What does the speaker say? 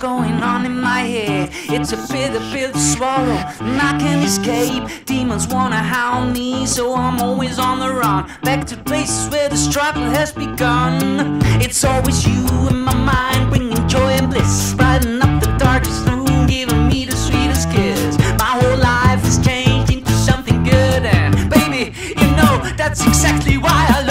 going on in my head. It's a bitter pill to swallow, and I can't escape. Demons wanna hound me, so I'm always on the run, back to places where the struggle has begun. It's always you in my mind, bringing joy and bliss, brighten up the darkest room, giving me the sweetest kiss. My whole life has changed into something good, and baby, you know that's exactly why I